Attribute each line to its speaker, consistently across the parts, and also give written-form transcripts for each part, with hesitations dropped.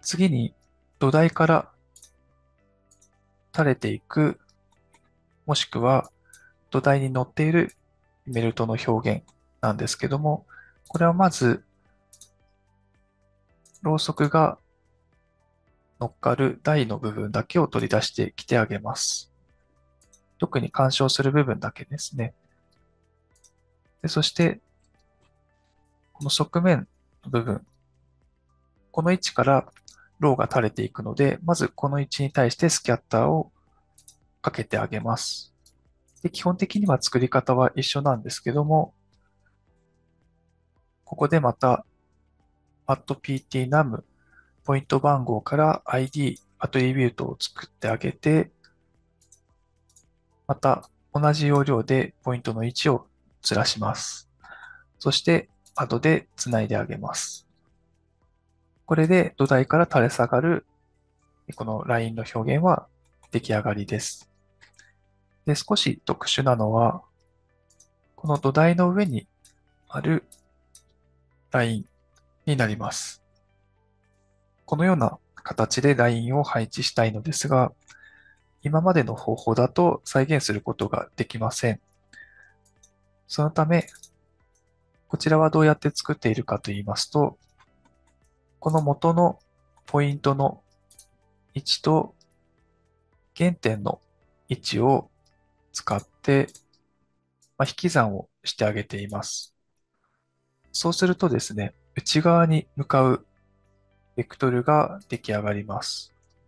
Speaker 1: 次に土台から垂れていく、もしくは土台に乗っているメルトの表現なんですけども、これはまず、ろうそくが乗っかる台の部分だけを取り出してきてあげます。特に干渉する部分だけですね。そして、この側面の部分、この位置からろうが垂れていくので、まずこの位置に対してスキャッターをかけてあげます。で、基本的には作り方は一緒なんですけども、ここでまた @ptnum ポイント番号から ID、アトリビュートを作ってあげて、また同じ要領でポイントの位置をずらします。そして後でつないであげます。これで土台から垂れ下がるこのラインの表現は出来上がりです。で、少し特殊なのは、この土台の上にあるラインになります。このような形でラインを配置したいのですが、今までの方法だと再現することができません。そのため、こちらはどうやって作っているかと言いますと、この元のポイントの位置と原点の位置を使って、引き算をしてあげています。そうするとですね、内側に向かうベクトルが出来上がります。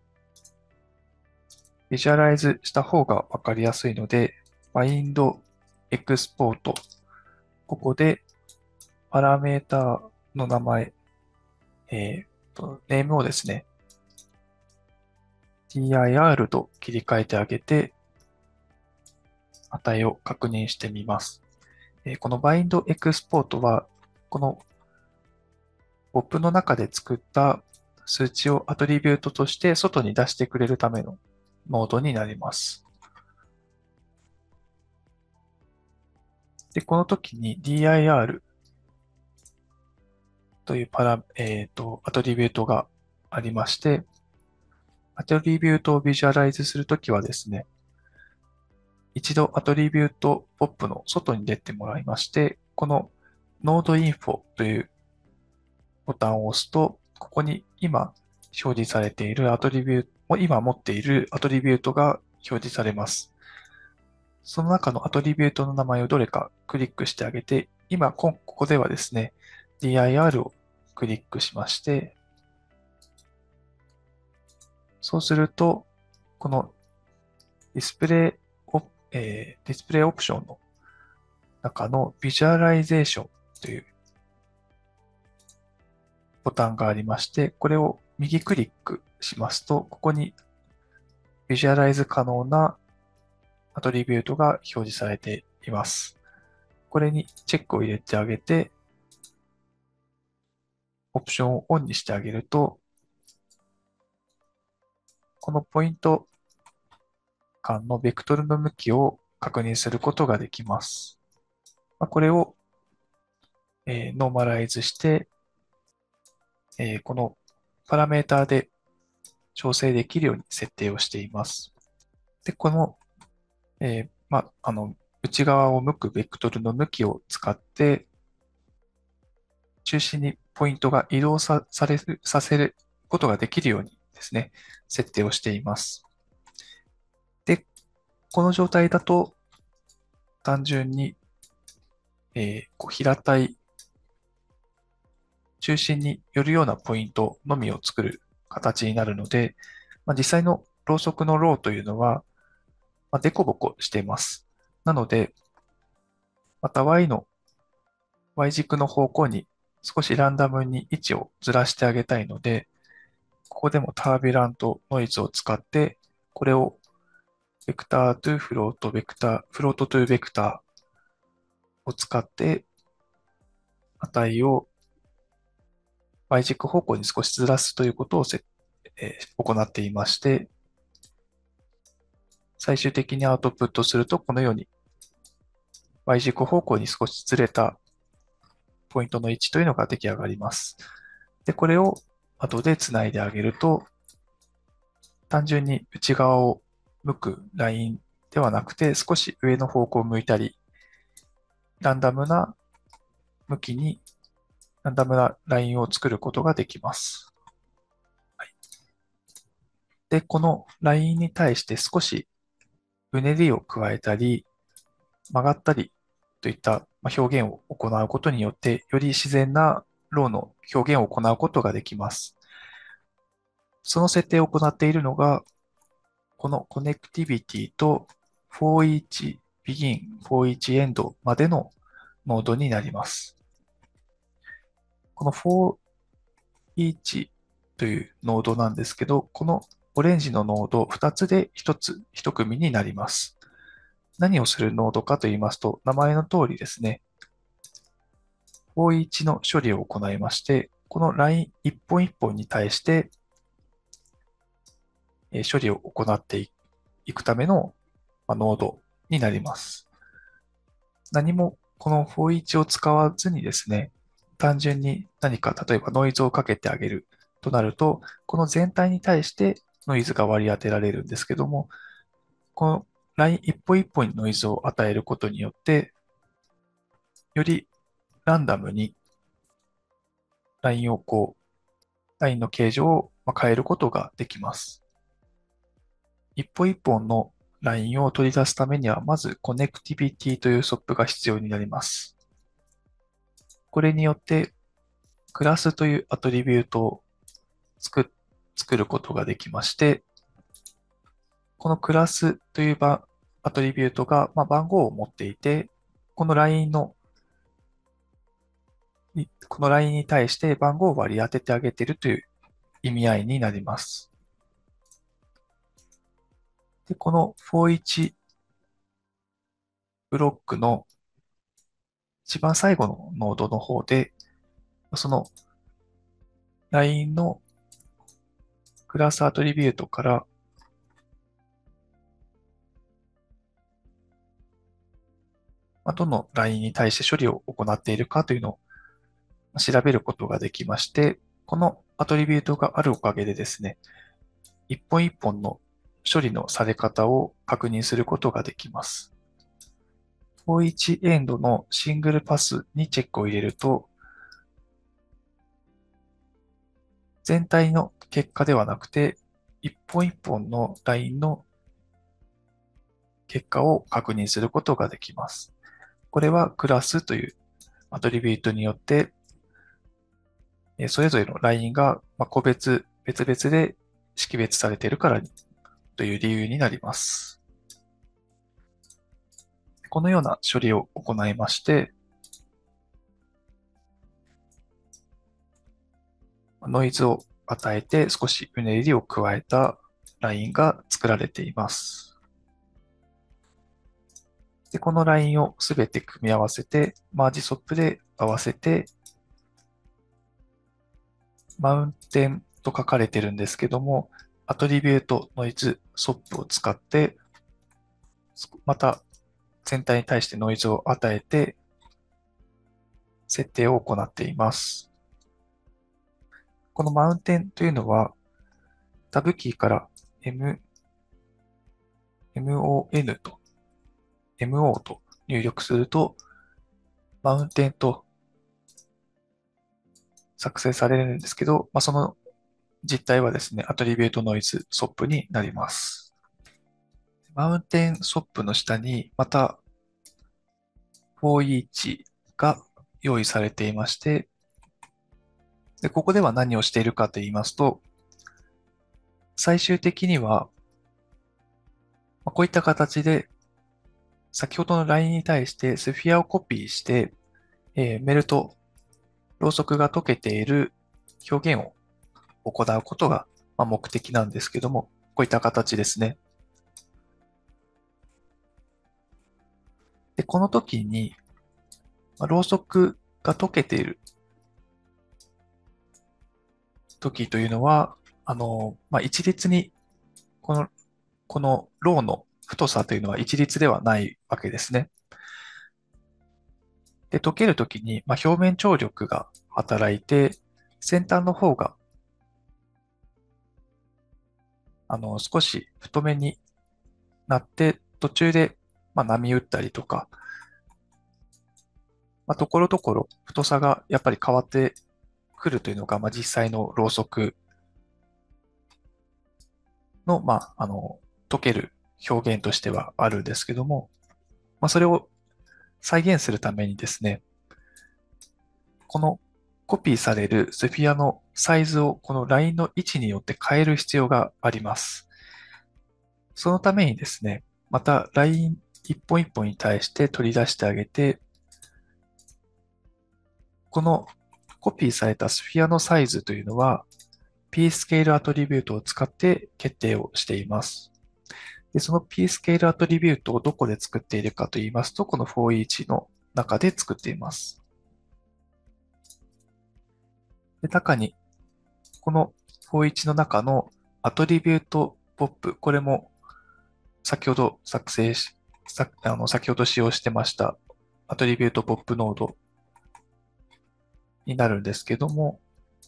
Speaker 1: ビジュアライズした方がわかりやすいので、Bind Export。ここでパラメータの名前、ネームをですね、dir と切り替えてあげて、値を確認してみます。この Bind Export は、この POP の中で作った数値をアトリビュートとして外に出してくれるためのモードになります。で、この時に dir というアトリビュートがありまして、アトリビュートをビジュアライズするときはですね、一度アトリビュート POP の外に出てもらいまして、この Node Info というボタンを押すと、ここに今表示されているアトリビュート、今持っているアトリビュートが表示されます。その中のアトリビュートの名前をどれかクリックしてあげて、今、ここではですね、dir をクリックしまして、そうすると、このディスプレイオ、ディスプレイオプションの中のビジュアライゼーションというボタンがありまして、これを右クリックしますと、ここにビジュアライズ可能なアトリビュートが表示されています。これにチェックを入れてあげて、オプションをオンにしてあげると、このポイント間のベクトルの向きを確認することができます。これをノーマライズして、このパラメータで調整できるように設定をしています。で、この、内側を向くベクトルの向きを使って、中心にポイントが移動させることができるようにですね、設定をしています。で、この状態だと、単純に、平たい中心に寄るようなポイントのみを作る形になるので、実際のろうそくのろうというのは、デコボコしています。なので、また Y 軸の方向に少しランダムに位置をずらしてあげたいので、ここでもタービュラントノイズを使って、これをベクタートゥフロートベクター、フロートトゥベクターを使って値を Y 軸方向に少しずらすということを行っていまして、最終的にアウトプットすると、このように Y 軸方向に少しずれたポイントの位置というのが出来上がります。で、これを後でつないであげると、単純に内側を向くラインではなくて、少し上の方向を向いたり、ランダムな向きにランダムなラインを作ることができます。はい、で、このラインに対して少しうねりを加えたり、曲がったりといった表現を行うことによって、より自然なローの表現を行うことができます。その設定を行っているのが、このコネクティビティと for each begin, for each end までのノードになります。この for each というノードなんですけど、このオレンジのノード2つで1組になります。何をするノードかと言いますと、名前の通りですね、for each の処理を行いまして、このライン一本一本に対して処理を行っていくためのノードになります。何もこの for each を使わずにですね、単純に何か例えばノイズをかけてあげるとなると、この全体に対してノイズが割り当てられるんですけども、このライン一本一本にノイズを与えることによって、よりランダムにラインをラインの形状を変えることができます。一本一本のラインを取り出すためには、まずコネクティビティというソップが必要になります。これによって、クラスというアトリビュートを作ることができまして、このクラスというアトリビュートが番号を持っていて、このラインの、このラインに対して番号を割り当ててあげているという意味合いになります。で、この for each ブロックの一番最後のノードの方で、そのラインのクラスアトリビュートからどのラインに対して処理を行っているかというのを調べることができまして、このアトリビュートがあるおかげでですね、一本一本の処理のされ方を確認することができます。for each end のシングルパスにチェックを入れると、全体の結果ではなくて、一本一本のラインの結果を確認することができます。これはクラスというアトリビュートによって、それぞれのラインが別々で識別されているからという理由になります。このような処理を行いまして、ノイズを与えて少しうねりを加えたラインが作られています。で、このラインをすべて組み合わせて、マージソップで合わせて、マウンテンと書かれてるんですけども、アトリビュートノイズソップを使って、また全体に対してノイズを与えて、設定を行っています。このマウンテンというのは、タブキーから MON と MO と入力すると、マウンテンと作成されるんですけど、その実態はですね、アトリビュートノイズソップになります。マウンテンソップの下にまた for each が用意されていまして、で、ここでは何をしているかと言いますと、最終的には、こういった形で、先ほどのラインに対してスフィアをコピーして、メルト、ろうそくが溶けている表現を行うことが目的なんですけども、こういった形ですね。で、この時に、ろうそくが溶けている時というのは、一律に、このローの太さというのは一律ではないわけですね。溶けるときに、表面張力が働いて、先端の方が少し太めになって、途中で、波打ったりとか、ところどころ太さがやっぱり変わってくるというのが、実際のろうそくの、溶ける表現としてはあるんですけども、それを再現するためにですね、このコピーされるスフィアのサイズをこのラインの位置によって変える必要があります。そのためにですね、またライン一本一本に対して取り出してあげて、このコピーされたスフィアのサイズというのは P スケールアトリビュートを使って決定をしています。で、その P スケールアトリビュートをどこで作っているかと言いますと、この for each の中で作っています。で、中に、この for each の中のアトリビュートポップ、これも先ほど作成し、先ほど使用してましたアトリビュートポップノードになるんですけども、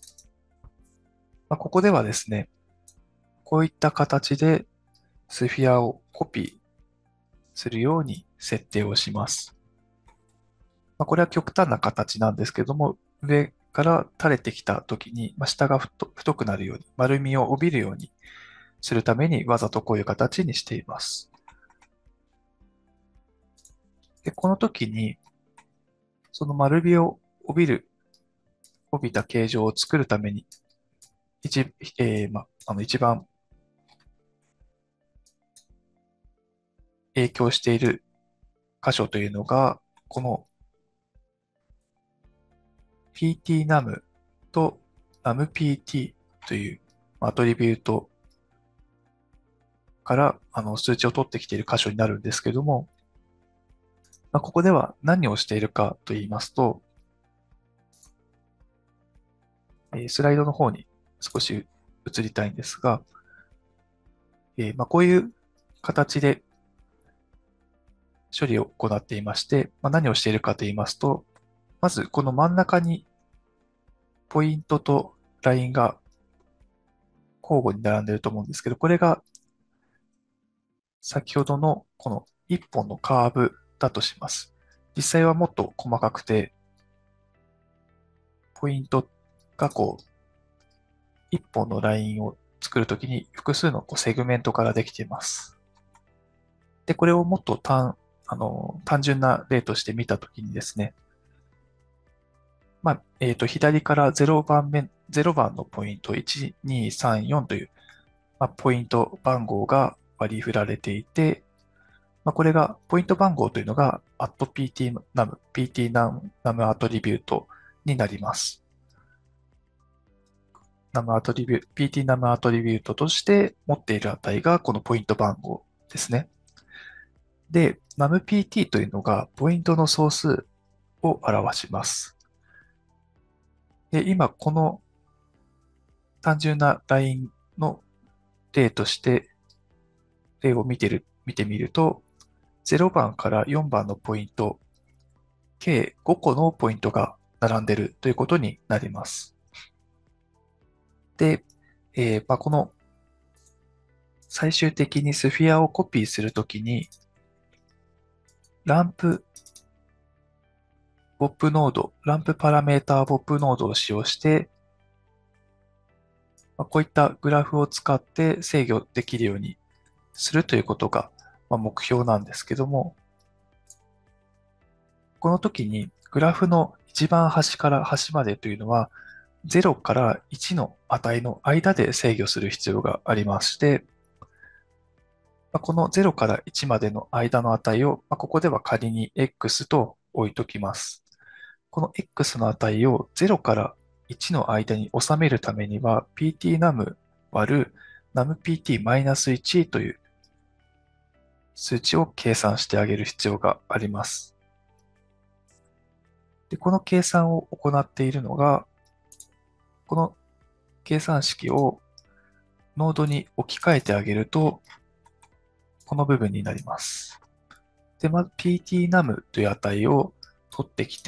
Speaker 1: ここではですね、こういった形でスフィアをコピーするように設定をします。これは極端な形なんですけども、上から垂れてきた時に、下が太くなるように、丸みを帯びるようにするためにわざとこういう形にしています。で、この時に、その丸みを帯びた形状を作るために、一番影響している箇所というのが、この ptnum と numpt というアトリビュートから数値を取ってきている箇所になるんですけども、ここでは何をしているかと言いますと、スライドの方に少し移りたいんですが、こういう形で処理を行っていまして、何をしているかと言いますと、まずこの真ん中にポイントとラインが交互に並んでいると思うんですけど、これが先ほどのこの一本のカーブだとします。実際はもっと細かくて、ポイントが一本のラインを作るときに複数のセグメントからできています。で、これをもっと単純な例として見たときにですね、左から0番のポイント1、2、3、4という、ポイント番号が割り振られていて、これが、ポイント番号というのが、PTNum アトリビュートになります。PTNum アトリビュートとして持っている値がこのポイント番号ですね。で、NumPT というのがポイントの総数を表します。で、今この単純なラインの例として、例を見てみると、0番から4番のポイント、計5個のポイントが並んでいるということになります。で、この最終的にスフィアをコピーするときに、ランプノード、ランプパラメーター BOP ノードを使用して、こういったグラフを使って制御できるようにするということが、目標なんですけども、この時にグラフの一番端から端までというのは、0から1の値の間で制御する必要がありまして、この0から1までの間の値を、ここでは仮に x と置いときます。この x の値を0から1の間に収めるためには、ptnum 割る numpt-1 という数値を計算してあげる必要があります。で、この計算を行っているのが、この計算式をノードに置き換えてあげると、この部分になります。で、まず ptnum という値を取ってき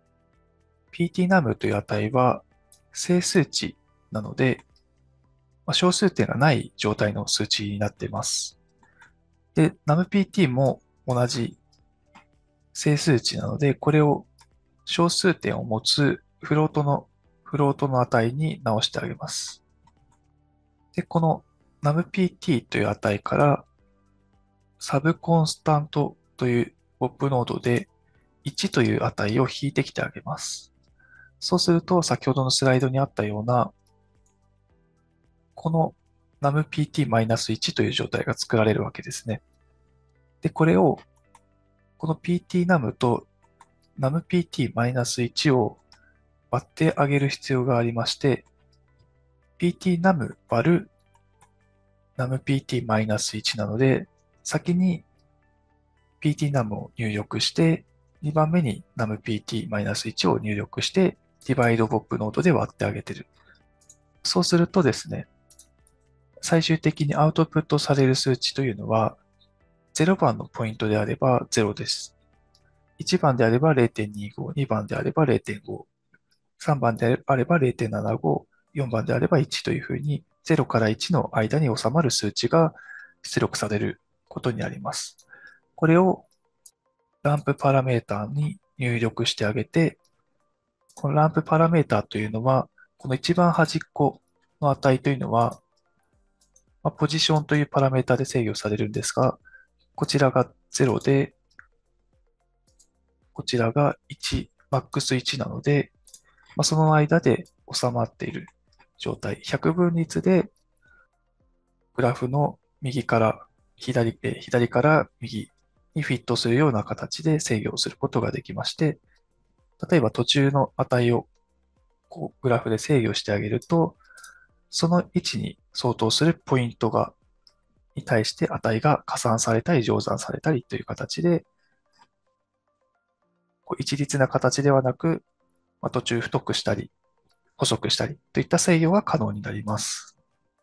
Speaker 1: て、ptnum という値は整数値なので、 小数点がない状態の数値になっています。で、numPt も同じ整数値なので、これを小数点を持つフロートの値に直してあげます。で、この numpt という値からサブコンスタントというポップノードで1という値を引いてきてあげます。そうすると、先ほどのスライドにあったような、この numpt-1 という状態が作られるわけですね。で、これを、この ptnum と numpt-1 を割ってあげる必要がありまして、ptnum 割る numpt-1 なので、先に ptnum を入力して、2番目に numpt-1 を入力して、ディバイドボップノードで割ってあげてる。そうするとですね、最終的にアウトプットされる数値というのは、0番のポイントであれば0です。1番であれば0.25、2番であれば0.5、3番であれば0.75、4番であれば1というふうに0から1の間に収まる数値が出力されることになります。これをランプパラメータに入力してあげて、このランプパラメータというのは、この一番端っこの値というのは、ポジションというパラメータで制御されるんですが、こちらが0で、こちらが1、マックス1なので、その間で収まっている状態。100分率でグラフの右から左から右にフィットするような形で制御をすることができまして、例えば途中の値をグラフで制御してあげると、その位置に相当するポイントに対して値が加算されたり乗算されたりという形で、一律な形ではなく、途中太くしたり、細くしたりといった制御が可能になります。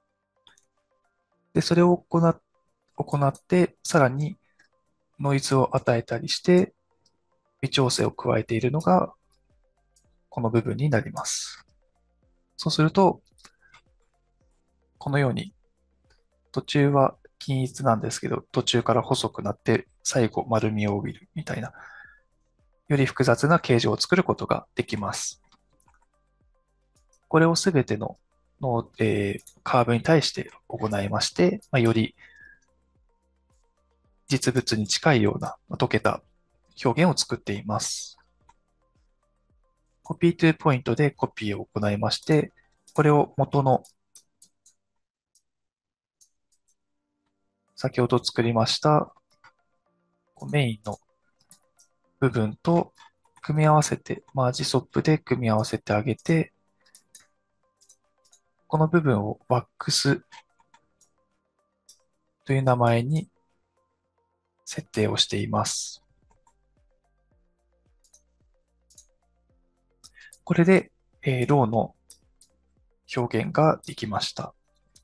Speaker 1: で、それを行って、さらにノイズを与えたりして、微調整を加えているのが、この部分になります。そうすると、このように、途中は均一なんですけど、途中から細くなって、最後丸みを帯びるみたいな、より複雑な形状を作ることができます。これをすべてのカーブに対して行いまして、より実物に近いような溶けた表現を作っています。コピートゥーポイントでコピーを行いまして、これを元の先ほど作りましたメインの部分と組み合わせて、マージソップで組み合わせてあげて、この部分をワックスという名前に設定をしています。これで、ローの表現ができました。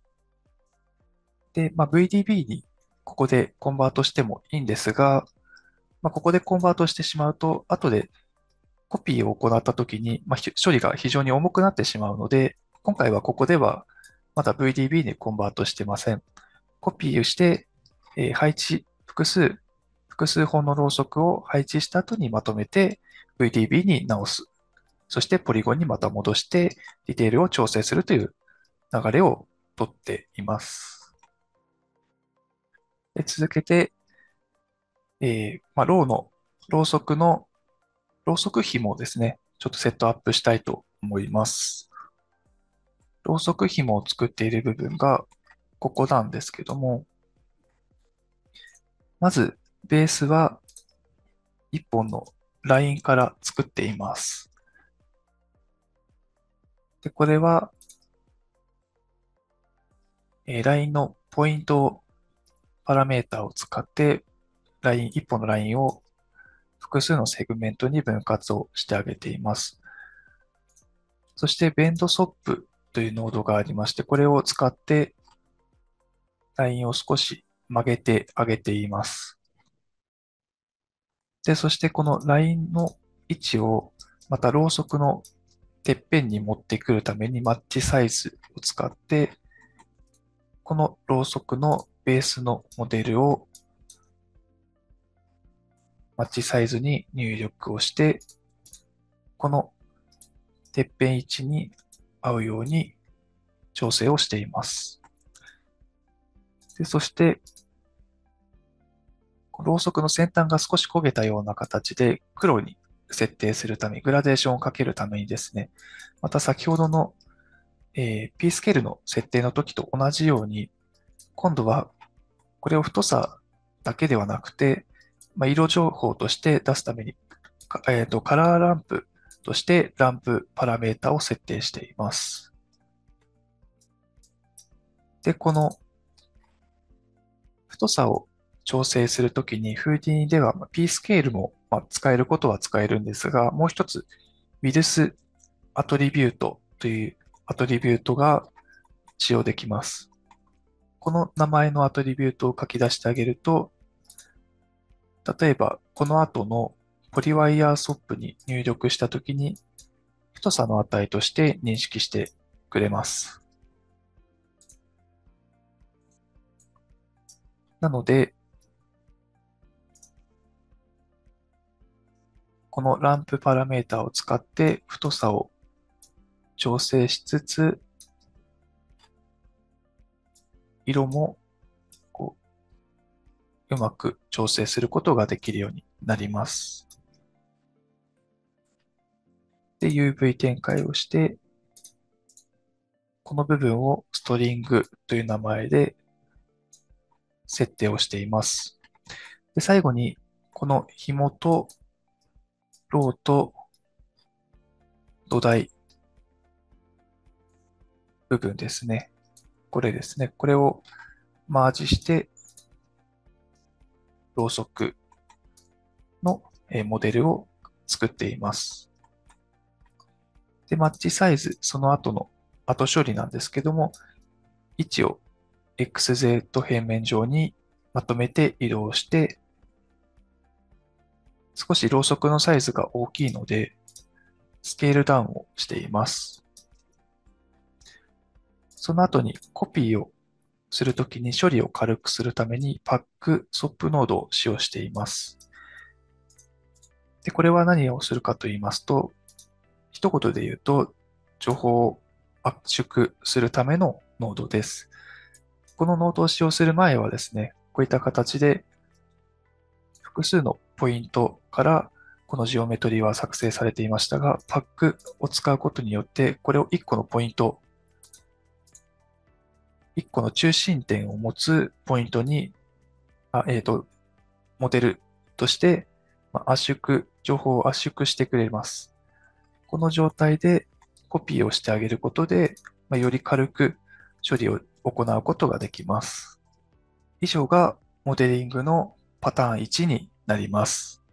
Speaker 1: で、VDB にここでコンバートしてもいいんですが、ここでコンバートしてしまうと、後でコピーを行ったときに、処理が非常に重くなってしまうので、今回はここではまだ VDB にコンバートしてません。コピーをして、配置、複数本のろうそくを配置した後にまとめて VDB に直す。そしてポリゴンにまた戻してディテールを調整するという流れをとっています。で続けて、ろうそくの、ろうそく紐ですね、ちょっとセットアップしたいと思います。ろうそく紐を作っている部分がここなんですけども、まずベースは1本のラインから作っています。で、これは、ラインのポイントパラメータを使って、1本のラインを複数のセグメントに分割をしてあげています。そして、ベンドソップというノードがありまして、これを使ってラインを少し曲げてあげています。で、そしてこのラインの位置をまたろうそくのてっぺんに持ってくるためにマッチサイズを使ってこのろうそくのベースのモデルをマッチサイズに入力をして、このてっぺん位置に合うように調整をしています。で、そして、ろうそくの先端が少し焦げたような形で黒に設定するため、グラデーションをかけるためにですね、また先ほどの、P スケールの設定の時と同じように、今度はこれを太さだけではなくて、色情報として出すために、カラーランプとしてランプパラメータを設定しています。で、この太さを調整するときに、フーディニでは P スケールも使えることは使えるんですが、もう一つ、ウィルスアトリビュートというアトリビュートが使用できます。この名前のアトリビュートを書き出してあげると、例えばこの後のポリワイヤーソップに入力したときに、太さの値として認識してくれます。なので、このランプパラメータを使って太さを調整しつつ、色もうまく調整することができるようになります。で、UV 展開をして、この部分をストリングという名前で設定をしています。で、最後に、この紐とローと土台部分ですね。これですね。これをマージして、ろうそくのモデルを作っています。で、マッチサイズ、その後の後処理なんですけども、位置を XZ 平面上にまとめて移動して、少しろうそくのサイズが大きいので、スケールダウンをしています。その後にコピーをするときに処理を軽くするためにパックソップノードを使用しています。で、これは何をするかと言いますと、一言で言うと、情報を圧縮するためのノードです。このノードを使用する前はですね、こういった形で複数のポイントからこのジオメトリーは作成されていましたが、パックを使うことによって、これを1個のポイント、1個の中心点を持つポイントに、モデルとして圧縮、情報を圧縮してくれます。この状態でコピーをしてあげることで、より軽く処理を行うことができます。以上がモデリングのパターン1になります。